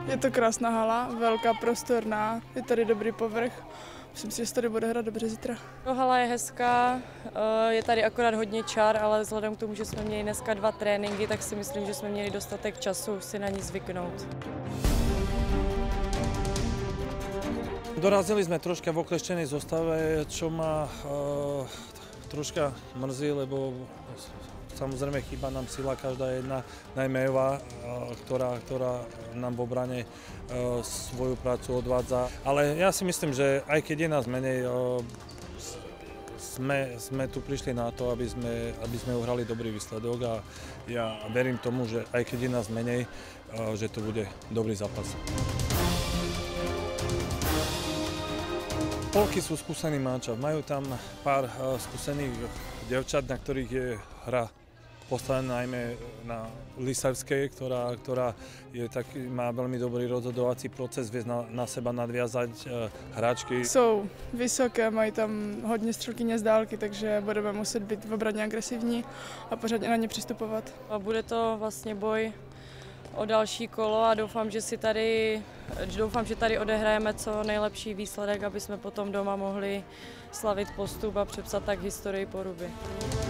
Je to krásná hala, velká, prostorná, je tady dobrý povrch. Myslím si, že se tady bude hrát dobře zítra. Hala je hezká, je tady akorát hodně čar, ale vzhledem k tomu, že jsme měli dneska 2 tréninky, tak si myslím, že jsme měli dostatek času si na ní zvyknout. Dorazili sme troška v okleštenej zostave, čo ma troška mrzí, lebo samozrejme chýba nám sila každá jedna, najmä Eva, ktorá nám v obrane svoju prácu odvádza. Ale ja si myslím, že aj keď je nás menej, sme tu prišli na to, aby sme uhrali dobrý výsledok a ja verím tomu, že aj keď je nás menej, že to bude dobrý zápas. Polky sú skúsený mančaft, majú tam pár skúsených devčat, na ktorých je hra postavená najmä na Lisavskej, ktorá má veľmi dobrý rozhodovací proces, vie na seba nadviazať hráčky. Jsou vysoké, mají tam hodně střelkyně z dálky, takže budeme muset být v obraně agresivní a pořádně na ně přistupovat. A bude to vlastně boj o další kolo a doufám, že tady odehrajeme co nejlepší výsledek, aby jsme potom doma mohli slavit postup a přepsat tak historii Poruby.